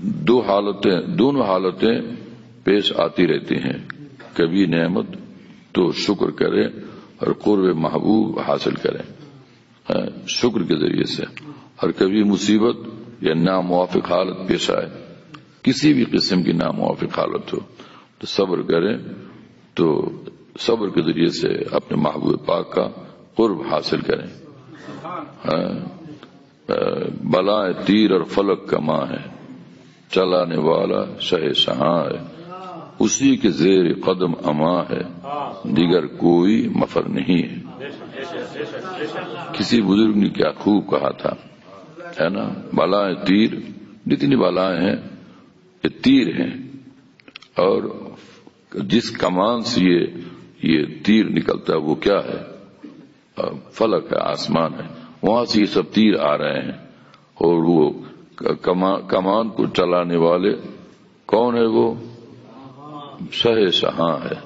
دونوں حالتیں پیش آتی رہتی ہیں، کبھی نعمت تو شکر کرے اور قرب محبوب حاصل کرے شکر کے ذریعے سے، اور کبھی مصیبت یا ناموافق حالت پیش آئے، کسی بھی قسم کی ناموافق حالت ہو تو صبر کریں، تو صبر کے ذریعے سے اپنے محبوب پاک کا قرب حاصل کریں۔ بلائے تیر اور فلک کا ماں ہے، چلانے والا شہ شہاں ہے، اسی کے زیر قدم امان ہے، دیگر کوئی مفر نہیں ہے۔ کسی بزرگ نے کیا خوب کہا تھا، ہے نا، بلائے تیر، جتنی بلائیں ہیں یہ تیر ہیں، اور جس کمان سے یہ تیر نکلتا ہے وہ کیا ہے، فلک ہے، آسمان ہے، وہاں سے یہ سب تیر آ رہے ہیں، اور وہ کمان کو چلانے والے کون ہے؟ وہ شہ شہاں ہے،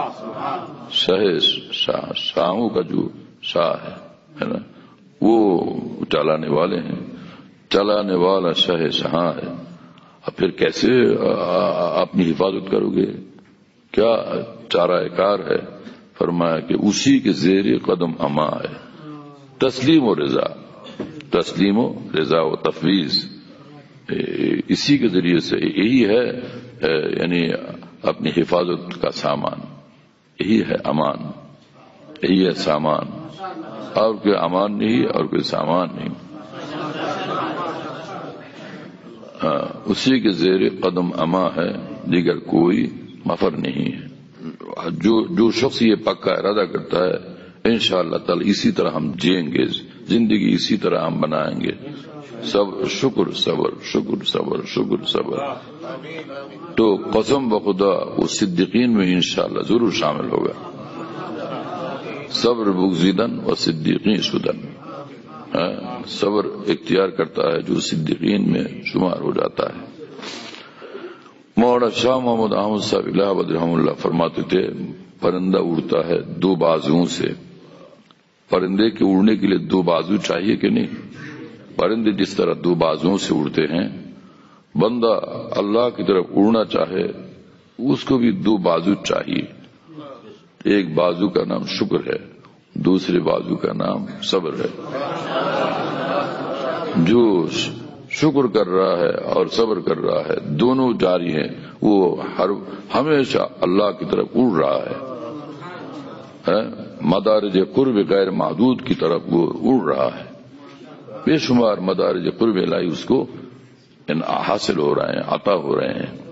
شاہوں کا جو شاہ ہے نا، وہ چلانے والے ہیں، چلانے والا شہ شہاں ہے۔ اب پھر کیسے اپنی حفاظت کرو گے؟ کیا چارہ کار ہے؟ فرمایا کہ اسی کے زیر قدم امان ہے، تسلیم و رضا و تفویض، اسی کے ذریعے سے یہی ہے یعنی اپنی حفاظت کا سامان، یہی ہے امان، یہی ہے سامان، اور کوئی امان نہیں اور کوئی سامان نہیں۔ اسی کے زیر قدم امان ہے، دیگر کوئی مفر نہیں ہے۔ جو شخص یہ پکا ارادہ کرتا ہے انشاءاللہ تعالی اسی طرح ہم جئیں گے، زندگی اسی طرح ہم بنائیں گے، سب شکر صبر شکر صبر شکر صبر، تو قسم بخدا وہ صدیقین میں انشاءاللہ ضرور شامل ہوگا۔ صبر بگزیدن و صدیقین شدن، صبر اختیار کرتا ہے جو صدیقین میں شمار ہو جاتا ہے۔ مولانا شاہ محمد احمد صاحب الہ آباد رحمہ اللہ فرماتے تھے، پرندہ اڑتا ہے دو بازوؤں سے۔ پرندے کے اڑنے کے لیے دو بازو چاہیے کہ نہیں؟ پرندے جس طرح دو بازوؤں سے اڑتے ہیں، بندہ اللہ کی طرف اڑنا چاہے اس کو بھی دو بازو چاہیے، ایک بازو کا نام شکر ہے، دوسرے بازو کا نام صبر ہے۔ جو شکر کر رہا ہے اور صبر کر رہا ہے، دونوں جاری ہیں، وہ ہمیشہ اللہ کی طرف اڑ رہا ہے، مدارج قرب غیر محدود کی طرف وہ اڑ رہا ہے، بے شمار مدارج قرب الہی اس کو حاصل ہو رہے ہیں، عطا ہو رہے ہیں۔